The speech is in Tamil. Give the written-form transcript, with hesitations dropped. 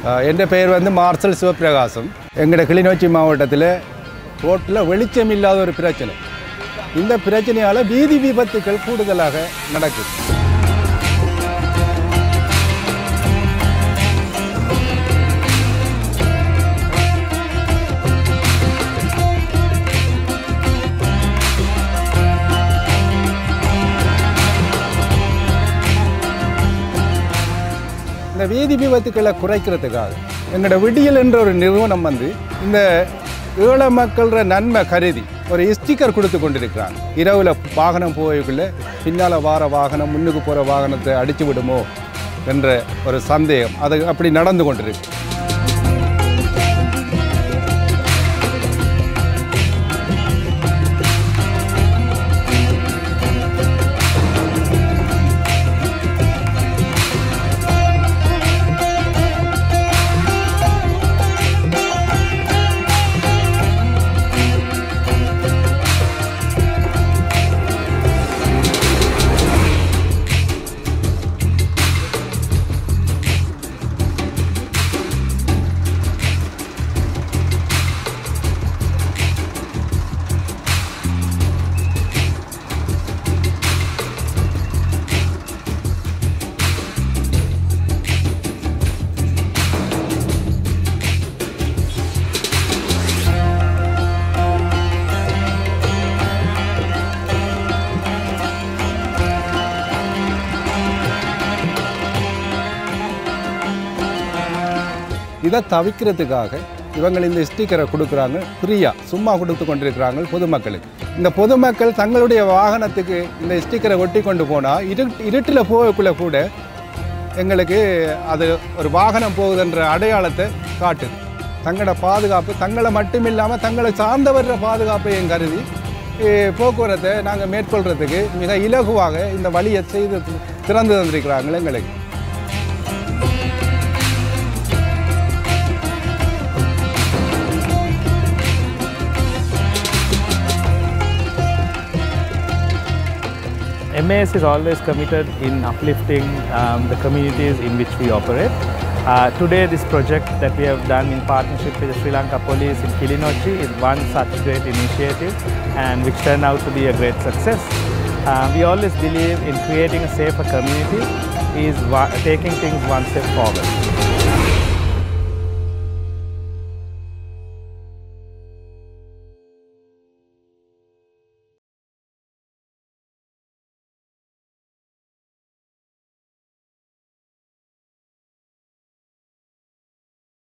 என் பெயர் வந்து மார்சல் சிவபிரகாசம். எங்களோட கிளிநொச்சி மாவட்டத்தில் ரோட்டில் வெளிச்சம் இல்லாத ஒரு பிரச்சனை. இந்த பிரச்சனையால் வீதி விபத்துக்கள் கூடுதலாக நடக்குது. இந்த வீதி விபத்துக்களை குறைக்கிறதுக்காக எங்களோட விடியல் என்ற ஒரு நிறுவனம் வந்து இந்த ஏழை மக்கள நன்மை கருதி ஒரு ஸ்டிக்கர் கொடுத்து கொண்டிருக்கிறாங்க. இரவில் வாகனம் போகக்குள்ளே பின்னால் வார வாகனம் முன்னுக்கு போகிற வாகனத்தை அடித்து விடுமோ என்ற ஒரு சந்தேகம் அது அப்படி நடந்து கொண்டிருக்கு. இதை தவிர்க்கிறதுக்காக இவங்க இந்த ஸ்டிக்கரை கொடுக்குறாங்க, ஃப்ரீயாக சும்மா கொடுத்து கொண்டிருக்கிறாங்க பொதுமக்களுக்கு. இந்த பொதுமக்கள் தங்களுடைய வாகனத்துக்கு இந்த ஸ்டிக்கரை ஒட்டி கொண்டு போனால் இருட்டில் போகக்குள்ளே கூட எங்களுக்கு அது ஒரு வாகனம் போகுதுன்ற அடையாளத்தை காட்டுது. தங்களோட பாதுகாப்பு தங்களை மட்டும் இல்லாமல் தங்களை சார்ந்தவர பாதுகாப்பையும் கருதி போக்குவரத்தை நாங்கள் மேற்கொள்கிறதுக்கு மிக இலகுவாக இந்த வழியை செய்து திறந்து தந்திருக்கிறாங்க எங்களுக்கு. MAS is always committed in uplifting the communities in which we operate. Today this project that we have done in partnership with the Sri Lanka Police in Kilinochchi is one such great initiative and which turned out to be a great success. We always believe in creating a safer community is taking things one step forward.